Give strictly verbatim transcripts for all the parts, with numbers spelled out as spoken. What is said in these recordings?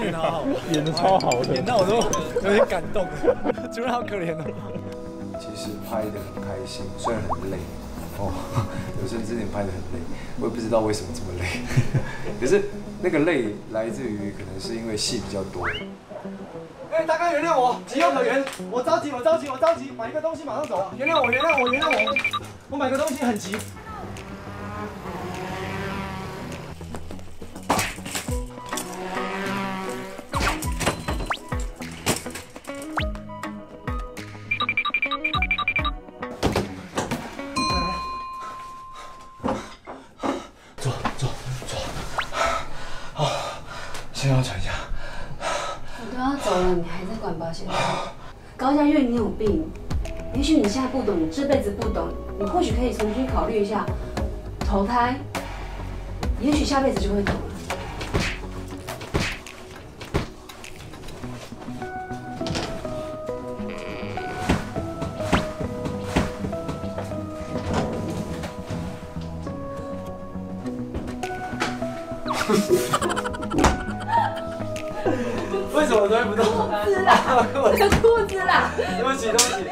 演得好好， 演得超好的， 演到我都有点感动。主任好可怜哦。 其实拍得很开心，虽然很累哦，有时候之前拍得很累，我也不知道为什么这么累。可是那个累来自于可能是因为戏比较多。 哎、欸，大哥原谅我，情有可原。我着急，我着急，我着急，买一个东西马上走。原谅我，原谅我，原谅我。我买个东西很急。 坐坐坐。啊，先要喘一下。 我都要走了，你还在管保险套？高佳悦，你有病！也许你现在不懂，你这辈子不懂，你或许可以重新考虑一下投胎，也许下辈子就会懂了。 为什么推不动？ 裤子啦，我的裤子啦！ 对不起，对不起。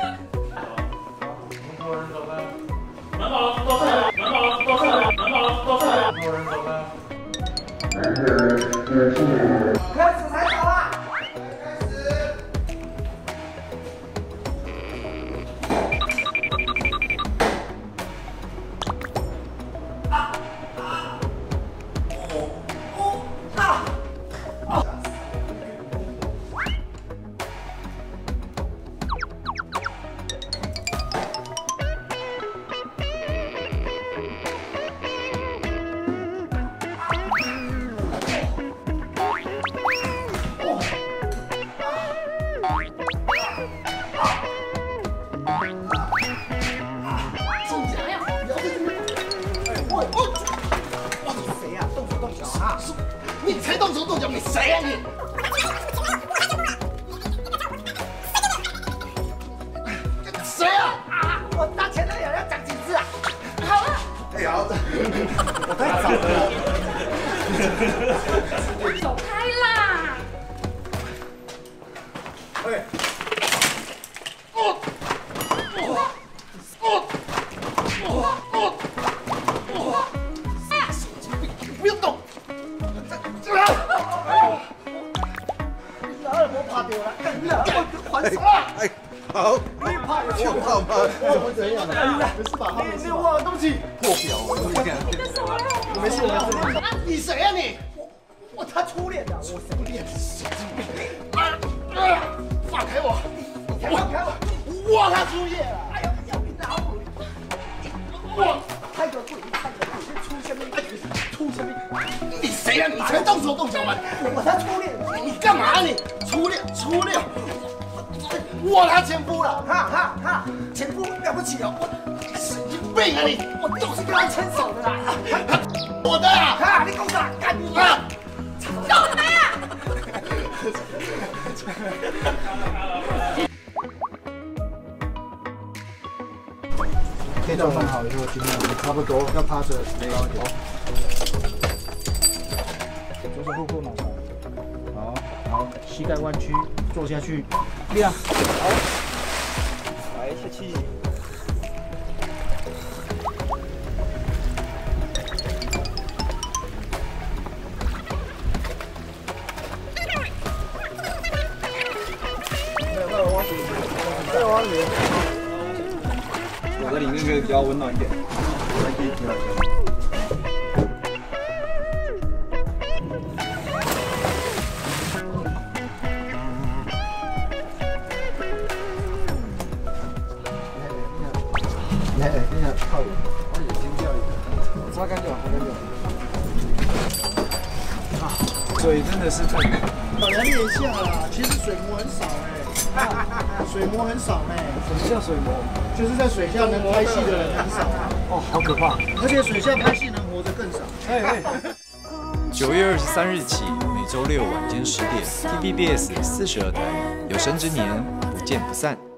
门口都是，门口都是，门口都是，有人走开。 开始踩场啦！开始。啊啊！哦哦啊！ 你才动手动脚，你谁呀、啊、你？谁呀、啊？啊！我当前男友要讲几次啊？好了。哎呀，我太早了。 走开啦！ 哎。哦。哦。哦。哦。哦。哦。不用动。 哪有我怕掉了？我还手啊！哎，好，你怕有球好吗？我怎样了？没事吧？你你忘了东西破表，我没事，我没事。你谁呀你？我我他初恋的，我什么恋？神经病！啊！放开我！放开我！我他初夜了！哎呀，要你拿我！我太个鬼，太个鬼，出什么？出什么？你谁呀？你才动手动脚吗？我他初恋，你干嘛你？初恋，初恋，我他前夫了，哈哈哈！前夫了不起哦，我神经病啊你！我都是跟他牵手的啦，我的啊！哈，你给我打干你啊！走开啊！ 配套放好以后，尽量差不多要趴着高一点。左手后后脑勺。好，好，膝盖弯曲，坐下去，亮。好，来下气。没有没有挖鼻，没有挖鼻。 我在里面可以比较温暖一点，来可以提好一下。来，来，等一下靠我，我眼睛掉一个，擦干净，擦干净。啊，水真的是太……老娘练一下啦，其实水膜很少哎、欸，水膜很少哎、欸。什么叫水膜？ 就是在水下能拍戏的人很少哦，好可怕！而且水下拍戏能活着更少。哎哎。 九月二十三日起，每周六晚间十点 ，T V B S 四十二台，有生之年不见不散。